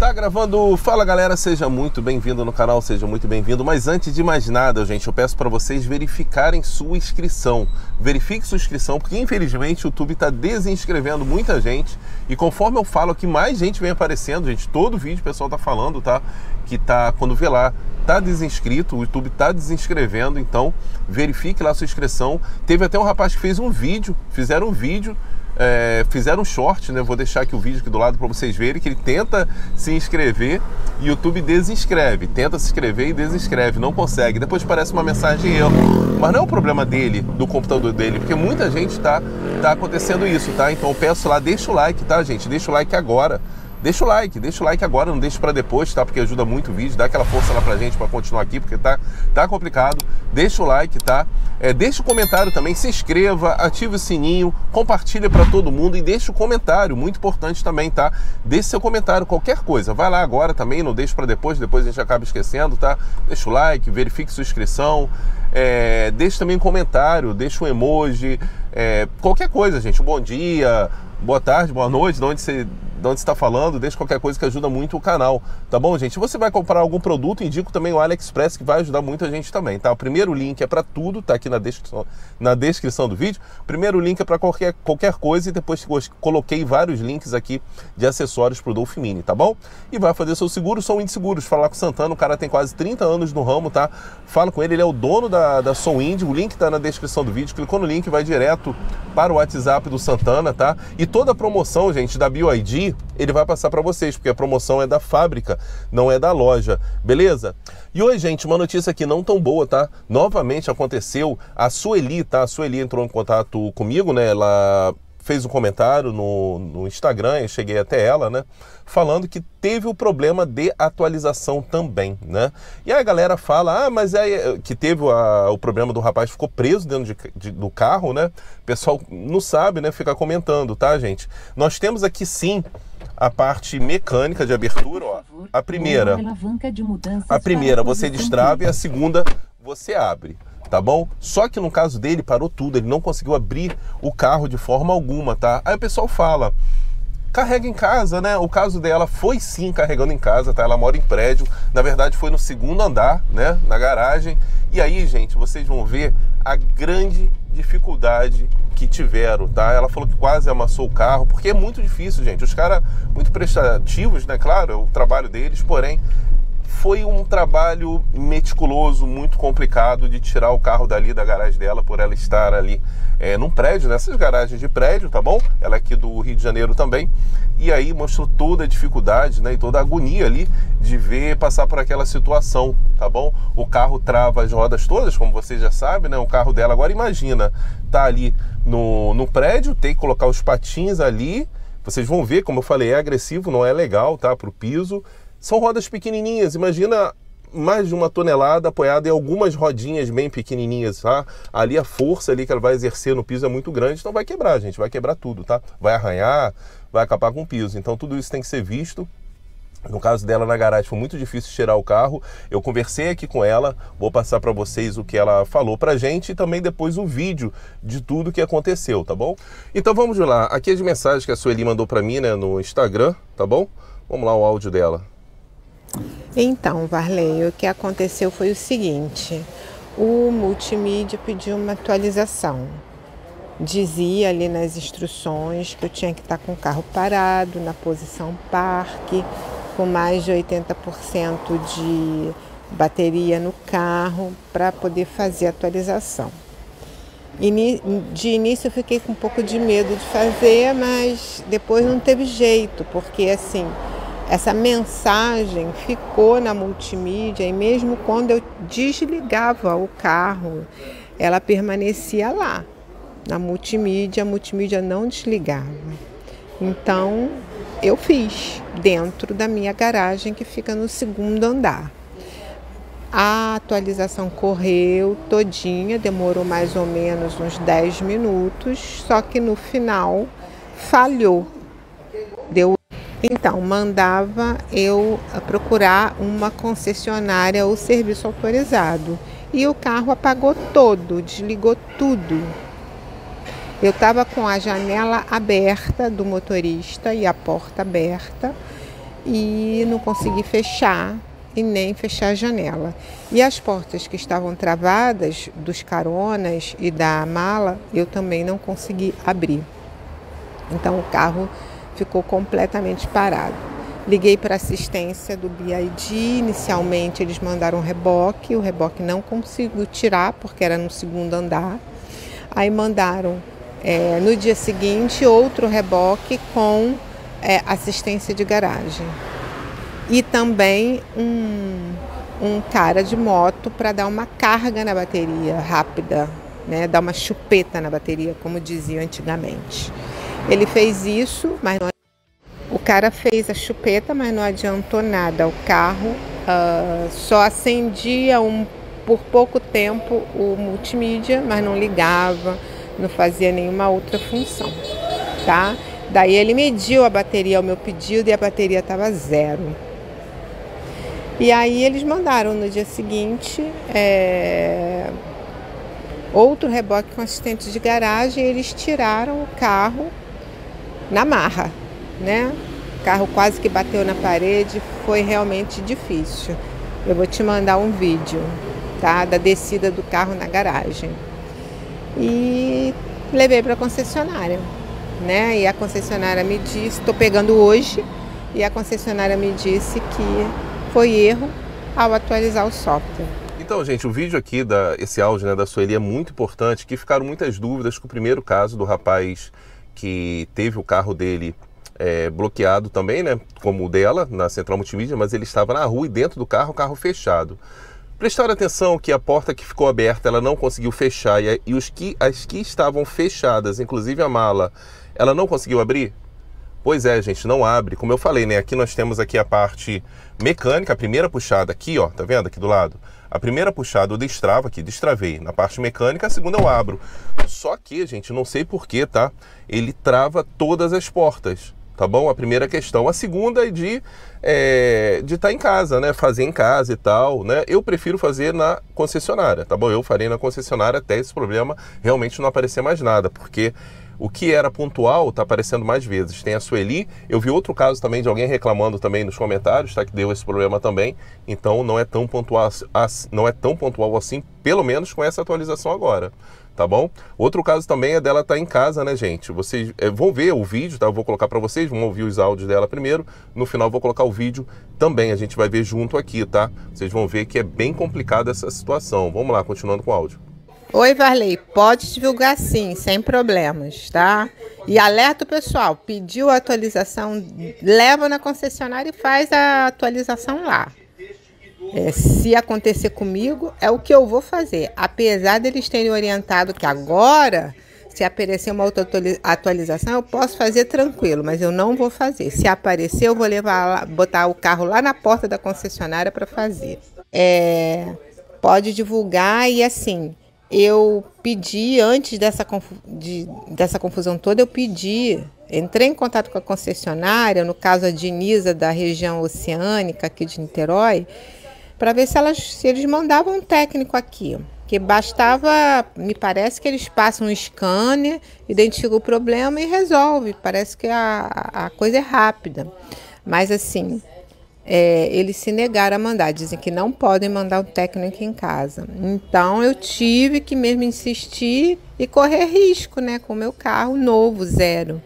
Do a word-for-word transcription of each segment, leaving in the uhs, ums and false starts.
Tá gravando. Fala galera, seja muito bem-vindo no canal, seja muito bem-vindo. Mas antes de mais nada, gente, eu peço para vocês verificarem sua inscrição. Verifique sua inscrição, porque infelizmente o YouTube está desinscrevendo muita gente. E conforme eu falo que mais gente vem aparecendo, gente, todo vídeo o pessoal tá falando, tá? Que tá, quando vê lá, tá desinscrito, o YouTube tá desinscrevendo, então verifique lá sua inscrição. Teve até um rapaz que fez um vídeo, fizeram um vídeo, É, fizeram um short, né? Vou deixar aqui o vídeo aqui do lado para vocês verem, que ele tenta se inscrever e o YouTube desinscreve, tenta se inscrever e desinscreve, não consegue, depois parece uma mensagem erro, mas não é o problema dele, do computador dele, porque muita gente tá, tá acontecendo isso, tá? Então eu peço lá, deixa o like, tá, gente? Deixa o like agora. Deixa o like, deixa o like agora, não deixa para depois, tá? Porque ajuda muito o vídeo, dá aquela força lá pra gente para continuar aqui, porque tá, tá complicado. Deixa o like, tá? É, deixa o comentário também, se inscreva, ative o sininho, compartilha para todo mundo e deixa o comentário, muito importante também, tá? Deixe seu comentário, qualquer coisa. Vai lá agora também, não deixa para depois, depois a gente acaba esquecendo, tá? Deixa o like, verifique sua inscrição, é, deixa também um comentário, deixa um emoji, é, qualquer coisa, gente. Bom dia, boa tarde, boa noite, de onde você... de onde você está falando, deixa qualquer coisa que ajuda muito o canal, tá bom, gente? Se você vai comprar algum produto, indico também o AliExpress, que vai ajudar muito a gente também, tá? O primeiro link é para tudo, tá aqui na descrição, na descrição do vídeo. O primeiro link é para qualquer, qualquer coisa e depois coloquei vários links aqui de acessórios pro Dolphin Mini, tá bom? E vai fazer seu seguro, Som Wind Seguros, falar com o Santana, o cara tem quase trinta anos no ramo, tá? Fala com ele, ele é o dono da, da Som Wind, o link tá na descrição do vídeo, clicou no link, vai direto para o WhatsApp do Santana, tá? E toda a promoção, gente, da B Y D, ele vai passar para vocês, porque a promoção é da fábrica, não é da loja, beleza? E hoje, gente, uma notícia aqui não tão boa, tá? Novamente aconteceu, a Sueli, tá? A Sueli entrou em contato comigo, né? Ela fez um comentário no, no Instagram, eu cheguei até ela, né? Falando que teve o problema de atualização também, né? E aí a galera fala, ah, mas é que teve a, o problema do rapaz, ficou preso dentro de, de, do carro, né? O pessoal não sabe, né? Fica comentando, tá, gente? Nós temos aqui sim a parte mecânica de abertura, ó. A primeira, a primeira você destrava e a segunda você abre, tá bom? Só que no caso dele parou tudo, ele não conseguiu abrir o carro de forma alguma, tá? Aí o pessoal fala, carrega em casa, né? O caso dela foi sim carregando em casa, tá? Ela mora em prédio, na verdade foi no segundo andar, né? Na garagem. E aí, gente, vocês vão ver a grande dificuldade que tiveram, tá? Ela falou que quase amassou o carro, porque é muito difícil, gente. Os caras muito prestativos, né? Claro, é o trabalho deles, porém foi um trabalho meticuloso, muito complicado de tirar o carro dali da garagem dela, por ela estar ali é, num prédio, nessas garagens de prédio, tá bom? Ela é aqui do Rio de Janeiro também. E aí mostrou toda a dificuldade, né, e toda a agonia ali de ver passar por aquela situação, tá bom? O carro trava as rodas todas, como vocês já sabem, né? O carro dela, agora imagina, tá ali no, no prédio, tem que colocar os patins ali. Vocês vão ver, como eu falei, é agressivo, não é legal, tá? Pro piso. São rodas pequenininhas, imagina mais de uma tonelada apoiada em algumas rodinhas bem pequenininhas, tá? Ali a força ali que ela vai exercer no piso é muito grande, então vai quebrar, gente, vai quebrar tudo, tá? Vai arranhar, vai acabar com o piso, então tudo isso tem que ser visto. No caso dela na garagem foi muito difícil tirar o carro, eu conversei aqui com ela, vou passar para vocês o que ela falou pra gente e também depois o vídeo de tudo que aconteceu, tá bom? Então vamos lá, aqui as mensagens que a Sueli mandou para mim, né, no Instagram, tá bom? Vamos lá o áudio dela. Então, Varley, o que aconteceu foi o seguinte, o multimídia pediu uma atualização. Dizia ali nas instruções que eu tinha que estar com o carro parado, na posição parque, com mais de oitenta por cento de bateria no carro, para poder fazer a atualização. De início eu fiquei com um pouco de medo de fazer, mas depois não teve jeito, porque assim... essa mensagem ficou na multimídia e mesmo quando eu desligava o carro, ela permanecia lá. Na multimídia, a multimídia não desligava. Então, eu fiz dentro da minha garagem que fica no segundo andar. A atualização correu todinha, demorou mais ou menos uns dez minutos, só que no final falhou. Deu Então, mandava eu procurar uma concessionária ou serviço autorizado. E o carro apagou todo, desligou tudo. Eu estava com a janela aberta do motorista e a porta aberta. e não consegui fechar e nem fechar a janela. E as portas que estavam travadas dos caronas e da mala, eu também não consegui abrir. Então o carro ficou completamente parado. Liguei para a assistência do B I D, inicialmente eles mandaram um reboque, o reboque não conseguiu tirar porque era no segundo andar. Aí mandaram é, no dia seguinte outro reboque com é, assistência de garagem. E também um, um cara de moto para dar uma carga na bateria rápida, né? Dar uma chupeta na bateria, como dizia antigamente. Ele fez isso, mas não... o cara fez a chupeta, mas não adiantou nada. O carro uh, só acendia um, por pouco tempo o multimídia, mas não ligava, não fazia nenhuma outra função, tá? Daí ele mediu a bateria ao meu pedido e a bateria estava zero. E aí eles mandaram no dia seguinte é, outro reboque com assistente de garagem e eles tiraram o carro na marra, né? O carro quase que bateu na parede, foi realmente difícil. Eu vou te mandar um vídeo, tá? Da descida do carro na garagem. E levei para a concessionária, né? E a concessionária me disse, estou pegando hoje, e a concessionária me disse que foi erro ao atualizar o software. Então, gente, o vídeo aqui, da, esse áudio, né, da Sueli é muito importante, que ficaram muitas dúvidas com o primeiro caso do rapaz que teve o carro dele é, bloqueado também, né, como o dela, na central multimídia, mas ele estava na rua e dentro do carro, o carro fechado. Prestaram atenção que a porta que ficou aberta, ela não conseguiu fechar, e, e os que, as que estavam fechadas, inclusive a mala, ela não conseguiu abrir? Pois é, gente, não abre. Como eu falei, né? Aqui nós temos aqui a parte mecânica, a primeira puxada aqui, ó, tá vendo aqui do lado? A primeira puxada eu destravo aqui, destravei. Na parte mecânica, a segunda eu abro. Só que, gente, não sei porquê, tá? Ele trava todas as portas, tá bom? A primeira questão. A segunda é de é, de estar em casa, né? Fazer em casa e tal, né? Eu prefiro fazer na concessionária, tá bom? Eu farei na concessionária até esse problema realmente não aparecer mais nada, porque o que era pontual está aparecendo mais vezes. Tem a Sueli, eu vi outro caso também de alguém reclamando também nos comentários, tá? Que deu esse problema também. Então não é tão pontual, não é tão pontual assim, pelo menos com essa atualização agora, tá bom? Outro caso também é dela estar em casa, né, gente? Vocês é, vão ver o vídeo, tá? Eu vou colocar para vocês, vão ouvir os áudios dela primeiro. No final eu vou colocar o vídeo também, a gente vai ver junto aqui, tá? Vocês vão ver que é bem complicada essa situação. Vamos lá, continuando com o áudio. Oi, Varley, pode divulgar sim, sem problemas, tá? E alerta o pessoal, pediu a atualização, leva na concessionária e faz a atualização lá. É, se acontecer comigo, é o que eu vou fazer. Apesar deles terem orientado que agora, se aparecer uma outra atualização, eu posso fazer tranquilo, mas eu não vou fazer. Se aparecer, eu vou levar lá, botar o carro lá na porta da concessionária para fazer. É, pode divulgar e assim... Eu pedi, antes dessa, confu de, dessa confusão toda, eu pedi, entrei em contato com a concessionária, no caso a Dinisa da região oceânica aqui de Niterói, para ver se, elas, se eles mandavam um técnico aqui. Que bastava, me parece que eles passam um scanner, identificam o problema e resolve. Parece que a, a coisa é rápida. Mas assim... É, eles se negaram a mandar, dizem que não podem mandar o técnico em casa. Então eu tive que mesmo insistir e correr risco, né, com o meu carro novo, zero.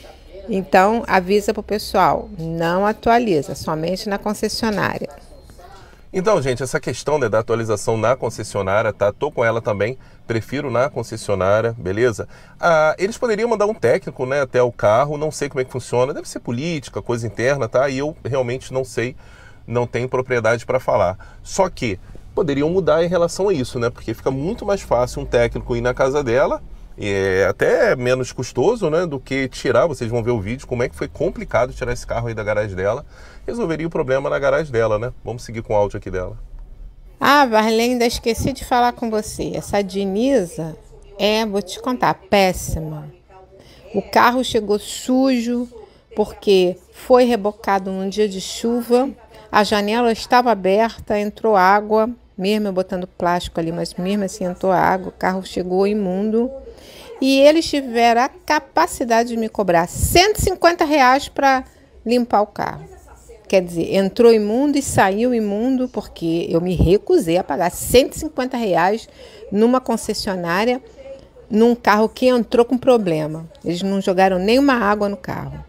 Então avisa para o pessoal, não atualiza, somente na concessionária. Então, gente, essa questão, né, da atualização na concessionária, tá? Tô com ela também, prefiro na concessionária, beleza? Ah, eles poderiam mandar um técnico, né, até o carro, não sei como é que funciona, deve ser política, coisa interna, tá? E eu realmente não sei, não tenho propriedade para falar. Só que poderiam mudar em relação a isso, né? Porque fica muito mais fácil um técnico ir na casa dela, é até menos custoso, né, do que tirar. Vocês vão ver o vídeo, como é que foi complicado tirar esse carro aí da garagem dela. Resolveria o problema na garagem dela, né? Vamos seguir com o áudio aqui dela. Ah, Varley, ainda esqueci de falar com você. Essa Dinisa é, vou te contar, péssima. O carro chegou sujo porque foi rebocado num dia de chuva. A janela estava aberta, entrou água, mesmo eu botando plástico ali, mas mesmo assim entrou água. O carro chegou imundo. E eles tiveram a capacidade de me cobrar cento e cinquenta reais para limpar o carro. Quer dizer, entrou imundo e saiu imundo porque eu me recusei a pagar cento e cinquenta reais numa concessionária, num carro que entrou com problema. Eles não jogaram nenhuma água no carro.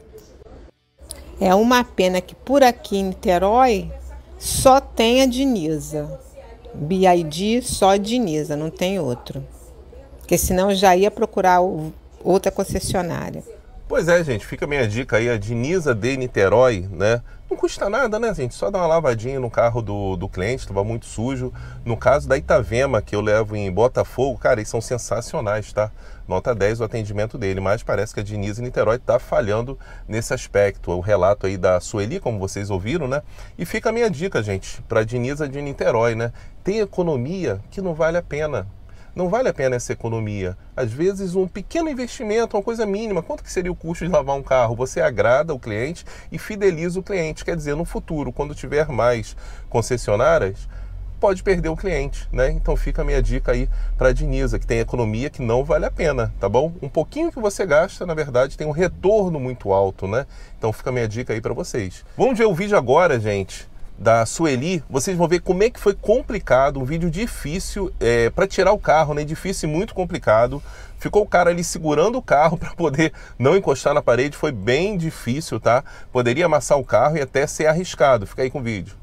É uma pena que por aqui em Niterói só tem a Dinisa. B I D só Dinisa, não tem outro. Porque senão eu já ia procurar outra concessionária. Pois é, gente, fica a minha dica aí, a Dinisa de Niterói, né? Não custa nada, né, gente? Só dar uma lavadinha no carro do, do cliente, estava muito sujo. No caso da Itavema, que eu levo em Botafogo, cara, eles são sensacionais, tá? Nota dez o atendimento dele, mas parece que a Dinisa em Niterói tá falhando nesse aspecto. O relato aí da Sueli, como vocês ouviram, né? E fica a minha dica, gente, para a Dinisa de Niterói, né? Tem economia que não vale a pena. Não vale a pena essa economia. Às vezes um pequeno investimento, uma coisa mínima. Quanto que seria o custo de lavar um carro? Você agrada o cliente e fideliza o cliente. Quer dizer, no futuro, quando tiver mais concessionárias, pode perder o cliente, né? Então fica a minha dica aí para a Dinisa, que tem economia que não vale a pena, tá bom? Um pouquinho que você gasta, na verdade, tem um retorno muito alto, né? Então fica a minha dica aí para vocês. Vamos ver o vídeo agora, gente, da Sueli. Vocês vão ver como é que foi complicado, um vídeo difícil é, para tirar o carro, né? Difícil e muito complicado. Ficou o cara ali segurando o carro para poder não encostar na parede, foi bem difícil, tá? Poderia amassar o carro e até ser arriscado. Fica aí com o vídeo.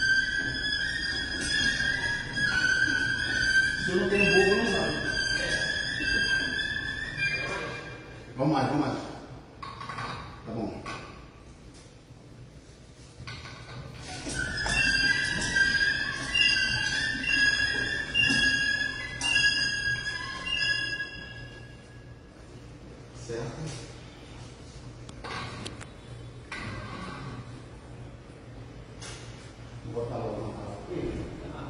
Se eu não tenho bobo, não sabe. Vamos mais, vamos mais. Tá bom. Certo. Vou botar logo na cara aqui.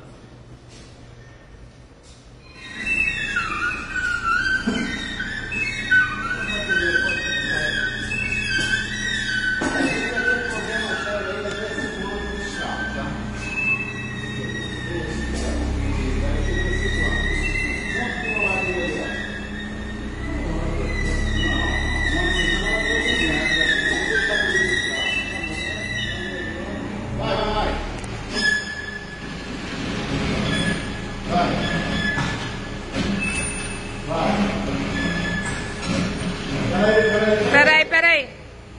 Peraí, peraí.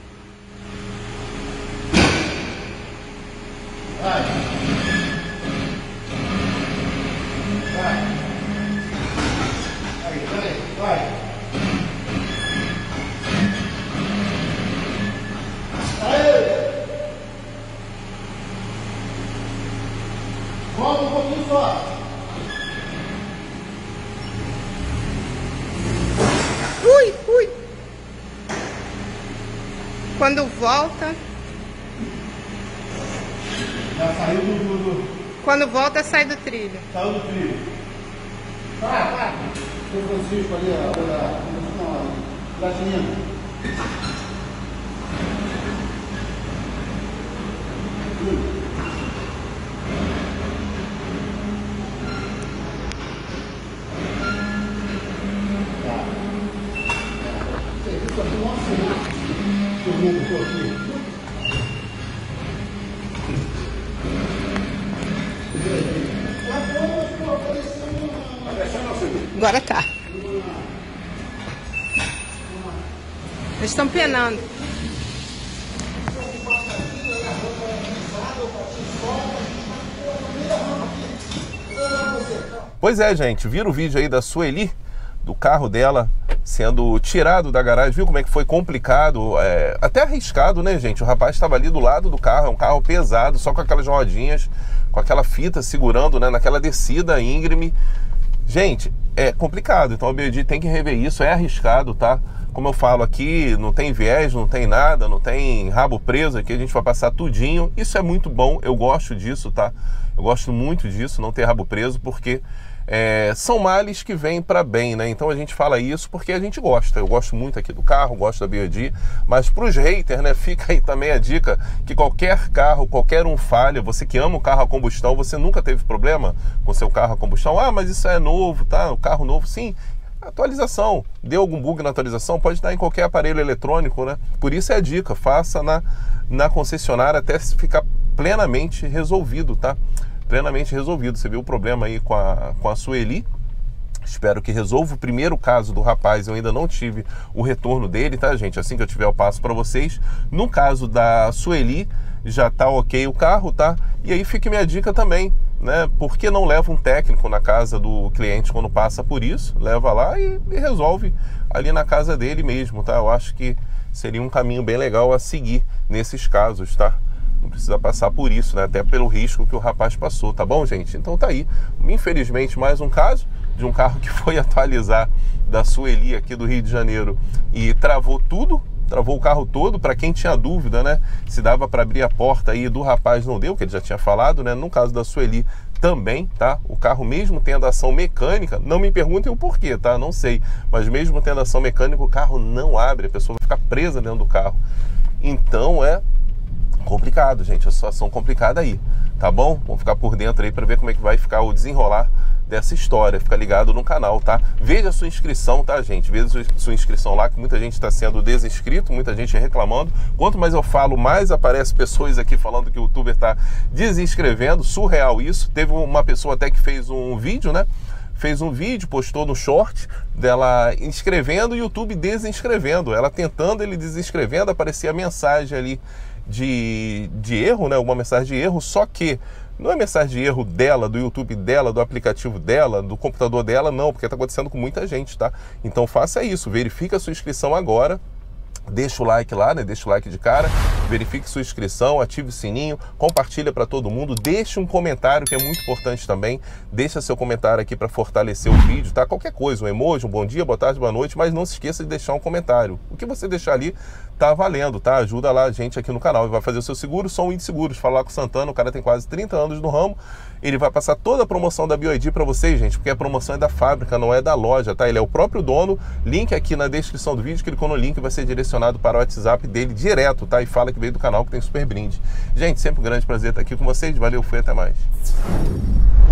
Vai. Vai. Aí, peraí, vai. Aí. Volta um pouquinho só. Ui, ui. Quando volta... Já saiu do... do, do... Quando volta, sai do trilho. Saiu do trilho. Vai, vai. Seu Francisco ali, ó. Não, Latinha. Agora tá. Eles estão penando. Pois é, gente, viram o vídeo aí da Sueli, do carro dela sendo tirado da garagem, viu como é que foi complicado, é, até arriscado, né, gente? O rapaz estava ali do lado do carro, é um carro pesado, só com aquelas rodinhas, com aquela fita segurando, né, naquela descida íngreme. Gente, é complicado, então a B I D tem que rever isso, é arriscado, tá? Como eu falo aqui, não tem viés, não tem nada, não tem rabo preso aqui, a gente vai passar tudinho. Isso é muito bom, eu gosto disso, tá? Eu gosto muito disso, não ter rabo preso, porque é, são males que vêm para bem, né? Então a gente fala isso porque a gente gosta. Eu gosto muito aqui do carro, gosto da B I D, mas para os haters, né, fica aí também a dica que qualquer carro, qualquer um falha. Você que ama o carro a combustão, você nunca teve problema com seu carro a combustão? Ah, mas isso é novo, tá? O carro novo, sim. atualização. Deu algum bug na atualização? Pode estar em qualquer aparelho eletrônico, né? Por isso é a dica, faça na, na concessionária até ficar plenamente resolvido, tá? Plenamente resolvido. Você viu o problema aí com a, com a Sueli? Espero que resolva. O primeiro caso do rapaz, eu ainda não tive o retorno dele, tá, gente? Assim que eu tiver, eu passo para vocês. No caso da Sueli, já tá ok o carro, tá? E aí fica minha dica também, né? Por que não leva um técnico na casa do cliente quando passa por isso? Leva lá e, e resolve ali na casa dele mesmo, tá? Eu acho que seria um caminho bem legal a seguir nesses casos, tá? Não precisa passar por isso, né? Até pelo risco que o rapaz passou, tá bom, gente? Então tá aí. Infelizmente, mais um caso de um carro que foi atualizar da Sueli aqui do Rio de Janeiro e travou tudo, travou o carro todo. Para quem tinha dúvida, né, se dava para abrir a porta aí, do rapaz não deu, que ele já tinha falado, né? No caso da Sueli também, tá? O carro, mesmo tendo ação mecânica, não me perguntem o porquê, tá? Não sei, mas mesmo tendo ação mecânica, o carro não abre, a pessoa vai ficar presa dentro do carro. Então é complicado, gente, a situação complicada aí, tá bom? Vamos ficar por dentro aí para ver como é que vai ficar o desenrolar dessa história. Fica ligado no canal, tá? Veja a sua inscrição, tá, gente? Veja a sua inscrição lá, que muita gente está sendo desinscrito, muita gente reclamando. Quanto mais eu falo, mais aparece pessoas aqui falando que o youtuber está desinscrevendo. Surreal isso. Teve uma pessoa até que fez um vídeo, né? Fez um vídeo, postou no short dela inscrevendo e o YouTube desinscrevendo. Ela tentando, ele desinscrevendo, aparecia a mensagem ali de, de erro, né? Uma mensagem de erro, só que não é mensagem de erro dela, do YouTube dela, do aplicativo dela, do computador dela, não, porque está acontecendo com muita gente, tá? Então faça isso, verifique a sua inscrição agora. Deixa o like lá, né? Deixa o like de cara, verifique sua inscrição, ative o sininho, compartilha para todo mundo, deixe um comentário, que é muito importante também. Deixa seu comentário aqui para fortalecer o vídeo, tá? Qualquer coisa, um emoji, um bom dia, boa tarde, boa noite, mas não se esqueça de deixar um comentário. O que você deixar ali tá valendo, tá? Ajuda lá a gente aqui no canal. Ele vai fazer o seu seguro, só um índice seguros. Falar com o Santana, o cara tem quase trinta anos no ramo. Ele vai passar toda a promoção da B Y D para vocês, gente, porque a promoção é da fábrica, não é da loja, tá? Ele é o próprio dono. Link aqui na descrição do vídeo, clicou no link, vai ser direcionado para o WhatsApp dele direto, tá? E fala que veio do canal, que tem super brinde. Gente, sempre um grande prazer estar aqui com vocês. Valeu, fui, até mais.